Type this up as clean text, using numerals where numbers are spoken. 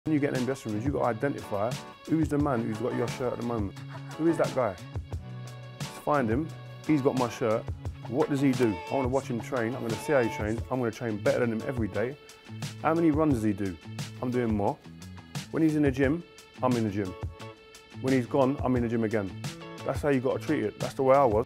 When you get in them dressing rooms, you've got to identify who's the man who's got your shirt at the moment. Who is that guy? Just find him, he's got my shirt. What does he do? I want to watch him train, I'm going to see how he trains, I'm going to train better than him every day. How many runs does he do? I'm doing more. When he's in the gym, I'm in the gym. When he's gone, I'm in the gym again. That's how you got to treat it. That's the way I was.